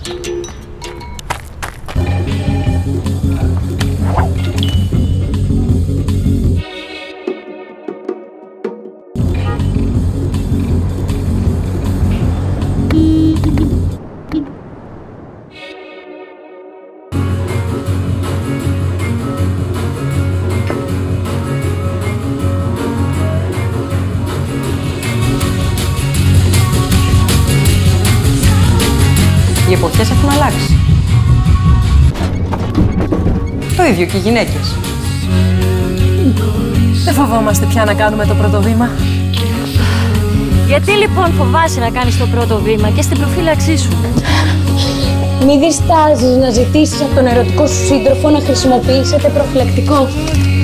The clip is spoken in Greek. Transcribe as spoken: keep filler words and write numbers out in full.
Οι εποχές έχουν αλλάξει. Το ίδιο και οι γυναίκες. Δεν φοβόμαστε πια να κάνουμε το πρώτο βήμα. Γιατί λοιπόν φοβάσαι να κάνεις το πρώτο βήμα και στην προφύλαξή σου? Μη διστάζεις να ζητήσεις από τον ερωτικό σου σύντροφο να χρησιμοποιήσετε προφυλακτικό.